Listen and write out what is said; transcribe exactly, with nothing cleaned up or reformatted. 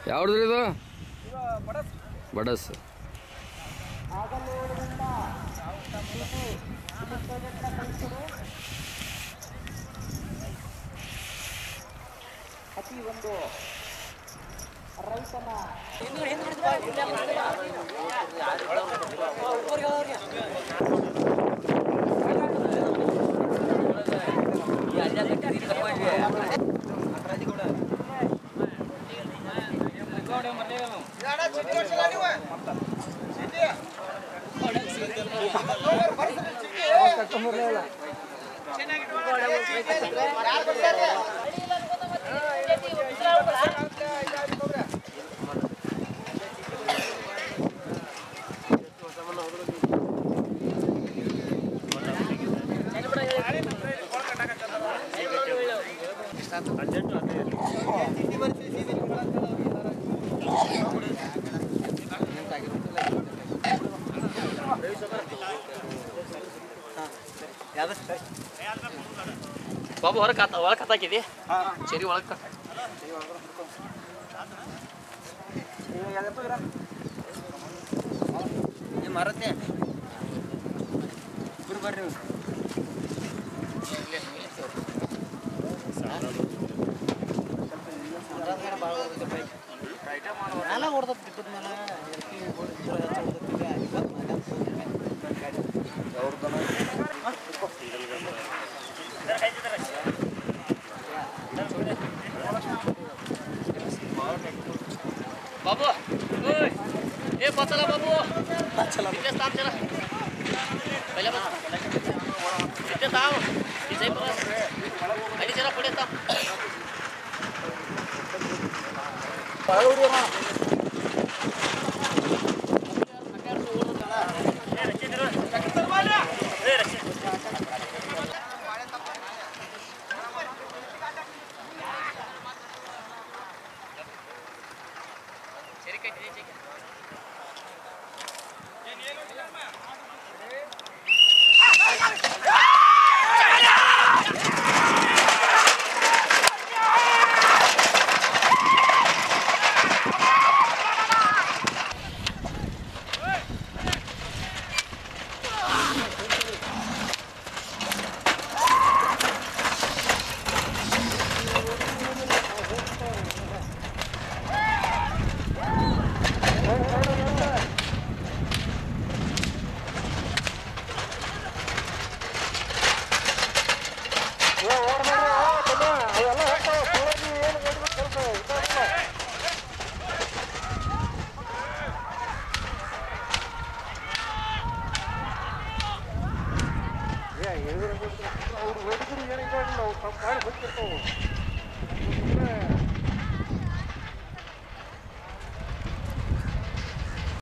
ಯಾವ್ದು ಇದು? ಬಡಸ್. ಅತಿ ಒಂದು ರೈತನ ಬಾಬು ಹೊರಗೆ ಕಾತ ಒಳಗೆ ಕತ್ತಾಕಿದಿ ಸರಿ ಒಳಗೆ ಮರತ್ತೆ ಬರ್ರಿ ಎಲ್ಲ ಹೊಡೆದ ಬಿದ್ದದ ಮೇಲೆ बाबू ए पतला बाबू चला इथे स्टॉप चला पहिले बस इथे थांब इथे बस आणि जरा पुढे थांब पाळूरी ना Yeah, you're going to go to the